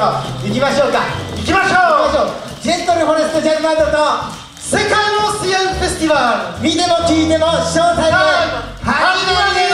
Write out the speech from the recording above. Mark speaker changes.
Speaker 1: ろ行きましょうか。
Speaker 2: 行きましょう。
Speaker 1: ジェントルフォレストジャズバンドと
Speaker 2: 世界のオーシアンフェスティバル、
Speaker 1: 見ても聞いてもショータイム始まりです。